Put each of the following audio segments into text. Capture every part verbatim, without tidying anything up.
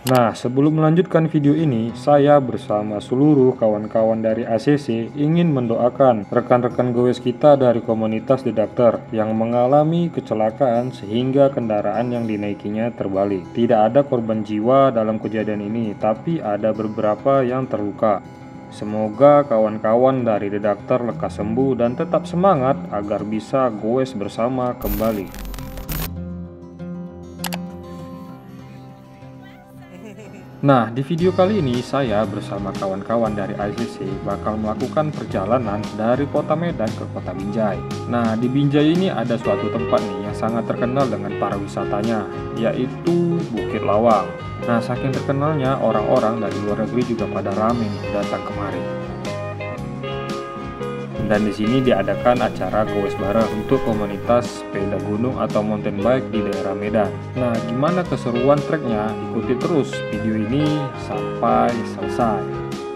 Nah, sebelum melanjutkan video ini, saya bersama seluruh kawan-kawan dari A C C ingin mendoakan rekan-rekan goes kita dari komunitas dedakter yang mengalami kecelakaan sehingga kendaraan yang dinaikinya terbalik. Tidak ada korban jiwa dalam kejadian ini, tapi ada beberapa yang terluka. Semoga kawan-kawan dari dedakter lekas sembuh dan tetap semangat agar bisa goes bersama kembali. Nah, di video kali ini saya bersama kawan-kawan dari I C C bakal melakukan perjalanan dari kota Medan ke kota Binjai. Nah, di Binjai ini ada suatu tempat nih yang sangat terkenal dengan para wisatanya, yaitu Bukit Lawang. Nah, saking terkenalnya orang-orang dari luar negeri juga pada rame nih datang kemari. Dan di sini diadakan acara goes bareng untuk komunitas sepeda gunung atau mountain bike di daerah Medan. Nah, gimana keseruan treknya? Ikuti terus video ini sampai selesai.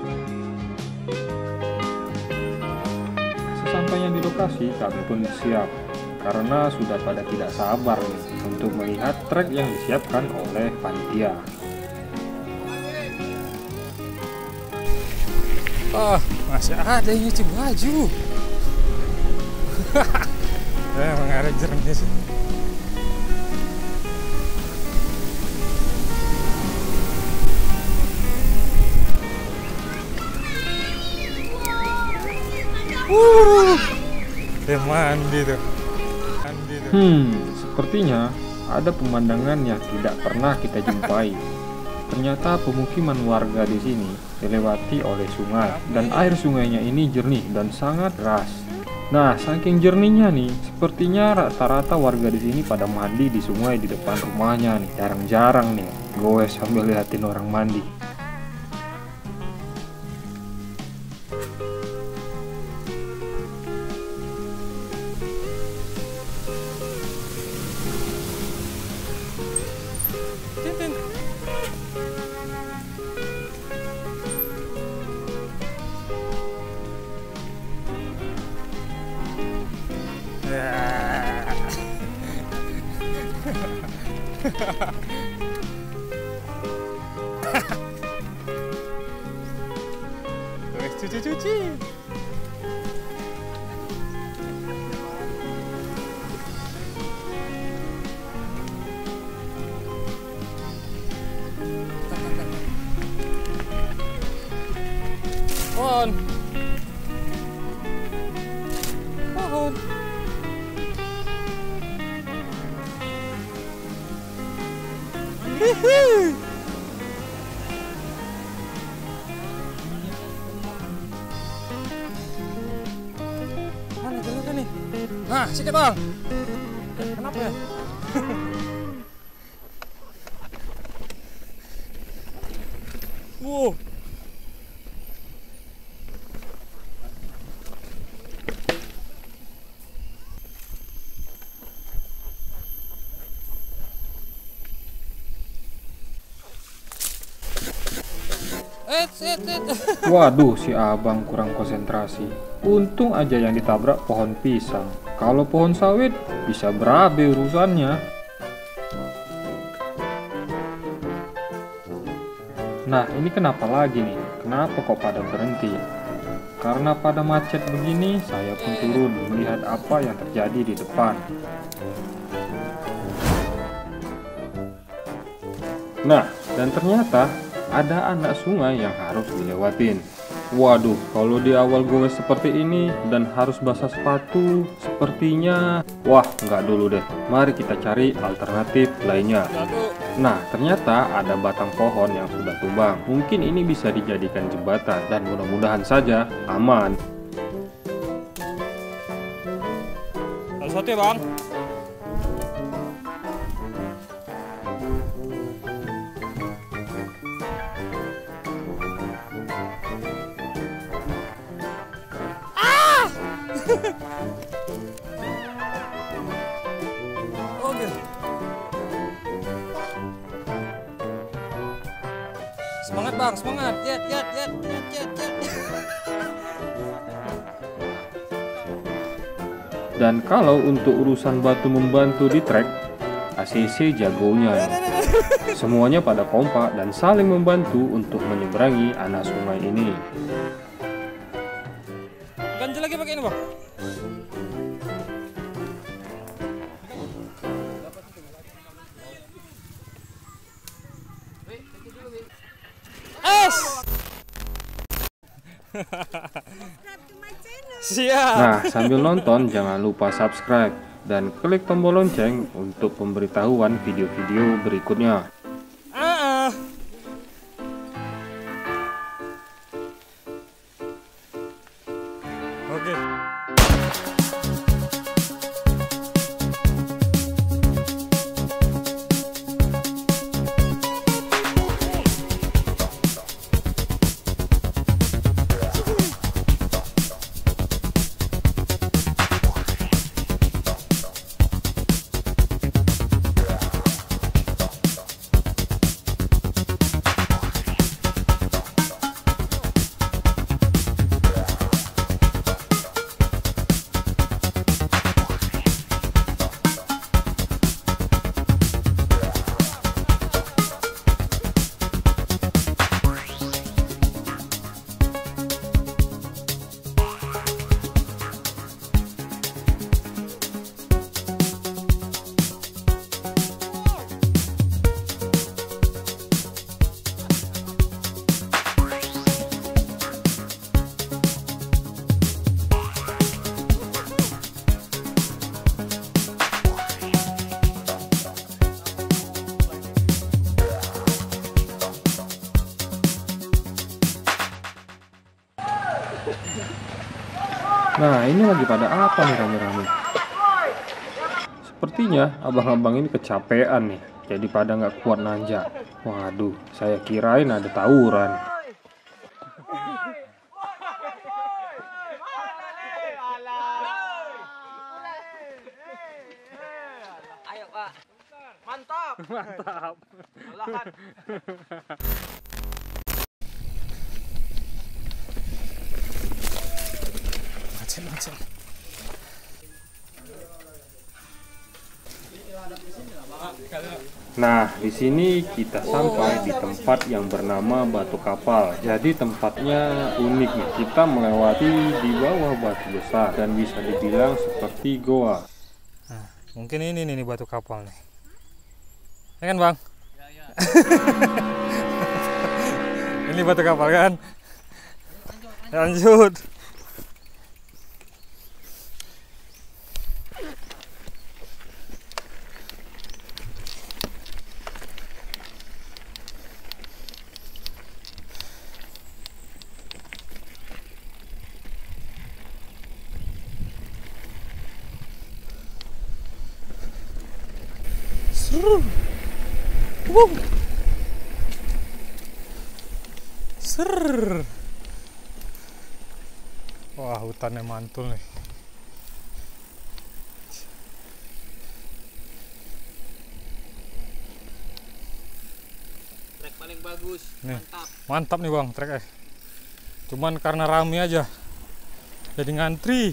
Sesampainya di lokasi, kami pun siap karena sudah pada tidak sabar nih untuk melihat trek yang disiapkan oleh panitia. Oh, masih ada yang nyuci baju. Ya, emang ada jernih sih. Uh, dia mandi tuh. Mandi tuh. Hmm, sepertinya ada pemandangan yang tidak pernah kita jumpai. Ternyata pemukiman warga di sini dilewati oleh sungai, dan air sungainya ini jernih dan sangat deras. Nah, saking jernihnya nih, sepertinya rata-rata warga di sini pada mandi di sungai di depan rumahnya nih. Jarang-jarang nih goes sambil liatin orang mandi. Terus cuci-cuci. Pohon. Pohon. Hihi. Mana jalannya nih? Nah, sikit bang. Kenapa ya? Wow. Et, et, et. Waduh, si abang kurang konsentrasi. Untung aja yang ditabrak pohon pisang. Kalau pohon sawit bisa berabe urusannya. Nah, ini kenapa lagi nih? Kenapa kok pada berhenti? Karena pada macet begini, saya pun turun melihat apa yang terjadi di depan. Nah, dan ternyata ada anak sungai yang harus dilewatin. Waduh, kalau di awal goes seperti ini dan harus basah sepatu, sepertinya wah, nggak dulu deh. Mari kita cari alternatif lainnya. Nah, ternyata ada batang pohon yang sudah tumbang. Mungkin ini bisa dijadikan jembatan dan mudah-mudahan saja aman. Satu ya bang. Oke. Semangat bang, semangat. Yat, yat, yat, yat, yat, yat. Dan kalau untuk urusan batu membantu di trek, A C C jagonya nih. Semuanya pada kompak dan saling membantu untuk menyeberangi anak sungai ini. Ganjel lagi pakai ini, Bang. Es. Siap. Nah, sambil nonton jangan lupa subscribe dan klik tombol lonceng untuk pemberitahuan video-video berikutnya. Ah. Oke. Nah, ini lagi pada apa nih rame-rame? Sepertinya abang-abang ini kecapean nih, jadi pada nggak kuat nanjak. Waduh, saya kirain ada tawuran. Ayo Pak, mantap, Mantap. malahan. Macet, macet. Nah, di sini kita sampai di tempat yang bernama Batu Kapal. Jadi tempatnya unik nih. Kita melewati di bawah batu besar dan bisa dibilang seperti goa. Nah, mungkin ini nih, nih batu kapal nih. Ya kan, Bang? Ya, ya. Ini batu kapal kan? Lanjut. Seru. Wow. Ser. Wah, hutannya mantul nih. Trek paling bagus, Nih. mantap. Mantap nih, Bang, trek. Cuman karena rame aja jadi ngantri.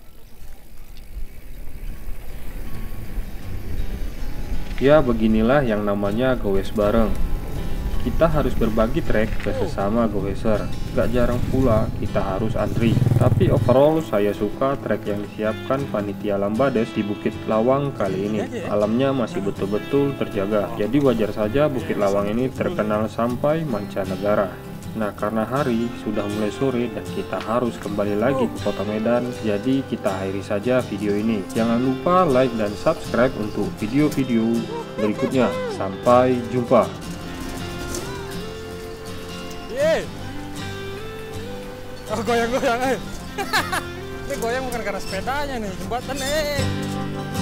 Ya, beginilah yang namanya goes bareng. Kita harus berbagi trek ke sesama goeser. Gak jarang pula kita harus antri. Tapi overall saya suka trek yang disiapkan panitia Lambades di Bukit Lawang kali ini. Alamnya masih betul-betul terjaga. Jadi wajar saja Bukit Lawang ini terkenal sampai mancanegara. Nah, karena hari sudah mulai sore dan kita harus kembali lagi ke Kota Medan, jadi kita akhiri saja video ini. Jangan lupa like dan subscribe untuk video-video berikutnya. Sampai jumpa. Yeay. Oh, goyang-goyang. Eh. Ini goyang bukan karena sepedanya nih, jembatan eh.